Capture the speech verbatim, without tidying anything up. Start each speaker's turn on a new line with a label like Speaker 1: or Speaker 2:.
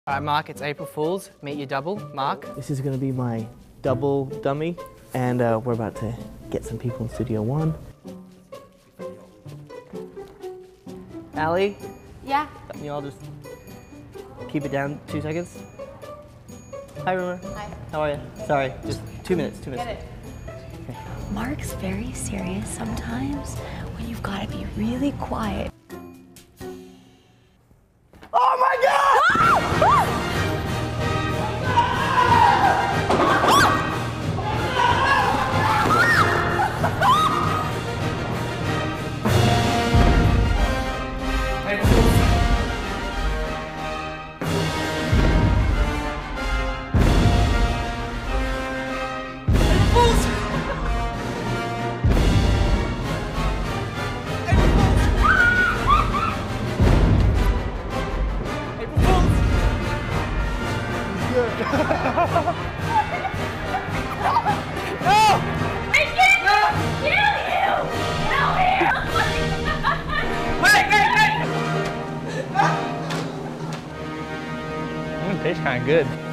Speaker 1: All right, Mark, it's April Fool's. Meet your double, Mark.
Speaker 2: This is going to be my double dummy, and uh, we're about to get some people in Studio One. Allie?
Speaker 3: Yeah?
Speaker 2: Can you all just keep it down two seconds? Hi, Rumor.
Speaker 3: Hi.
Speaker 2: How are you? Sorry, just two minutes, two minutes.
Speaker 3: Get it.
Speaker 2: Okay.
Speaker 4: Mark's very serious sometimes when you've got to be really quiet.
Speaker 2: Oh my God!
Speaker 1: Tastes kind of good.